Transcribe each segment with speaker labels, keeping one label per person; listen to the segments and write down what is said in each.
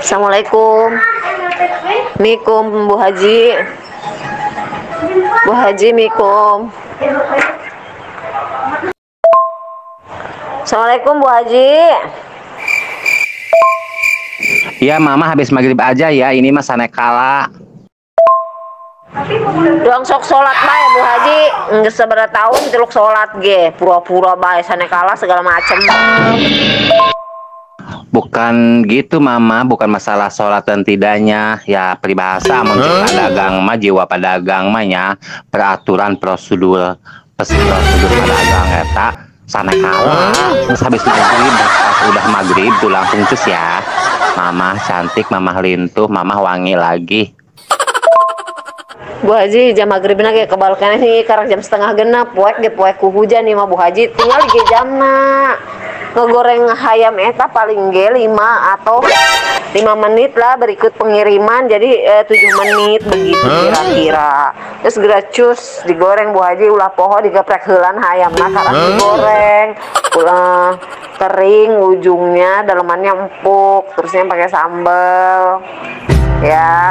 Speaker 1: Assalamualaikum. Mikum Bu Haji. Bu Haji Mikum. Assalamualaikum Bu Haji.
Speaker 2: Ya mama habis maghrib aja ya, ini mah sanekala.
Speaker 1: Doang sok sholat bae Bu Haji. Nggak seberapa tahun teluk sholat ge. Pura-pura bae sanekala segala macem.
Speaker 2: Bukan gitu mama, bukan masalah sholat dan tidaknya. Ya peribahasa muncul pedagang mah jiwa pedagang mah ya. Peraturan prosedur pedagang eta sanekala. Terus habis maghrib, pas udah maghrib tuh langsung cus ya. Mama cantik, mama lintuh, mama wangi lagi.
Speaker 1: Bu Haji jam maghribna ge kebalkan nih karena jam setengah genap poek ku hujan nih mah Bu Haji tinggal ge jamna ngegoreng hayam eta paling ge 5 atau 5 menit lah berikut pengiriman jadi 7 menit begitu kira-kira terus geracus digoreng Bu Haji ulah poho digeprek heulan hayamna karena digoreng ulah kering ujungnya dalemannya empuk terusnya pakai sambal ya.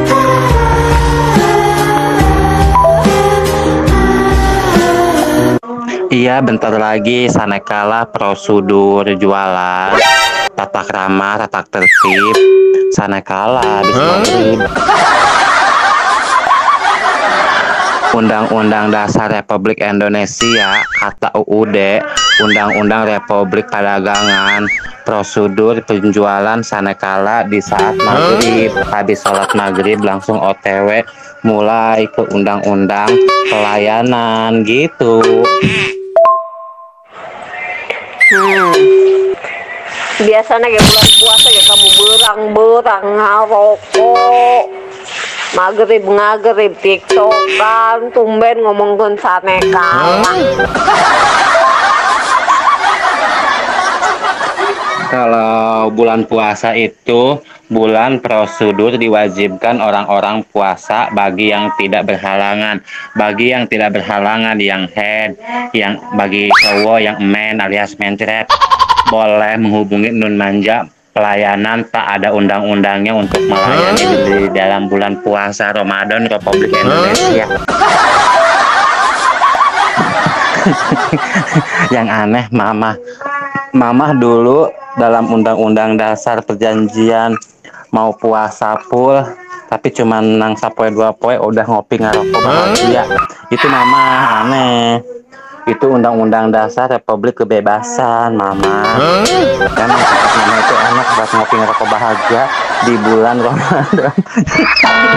Speaker 2: Iya bentar lagi sanekala prosedur jualan tata krama tata tertib sanekala habis maghrib. Undang-Undang Dasar Republik Indonesia kata UUD Undang-Undang Republik Perdagangan prosedur penjualan sanekala di saat maghrib habis sholat maghrib langsung OTW mulai ke undang-undang pelayanan gitu.
Speaker 1: Biasanya kayak bulan puasa kayak kamu berang ngarokok maghrib tiktokan tumben ngomongin sanekala.
Speaker 2: Kalau bulan puasa itu bulan prosedur diwajibkan orang-orang puasa bagi yang tidak berhalangan. Bagi yang tidak berhalangan, yang head, yang bagi cowok yang men alias mentret boleh menghubungi Nun Manja pelayanan tak ada undang-undangnya untuk melayani di dalam bulan puasa Ramadan Republik Indonesia. Yang aneh mama dulu dalam undang-undang dasar perjanjian mau puasa full tapi cuma nang sapoe 2 poe udah ngopi ngarokok bahagia. Itu mama aneh. Itu undang-undang dasar Republik Kebebasan mama. Kan mama itu enak buat ngopi ngerokok bahagia di bulan Ramadan.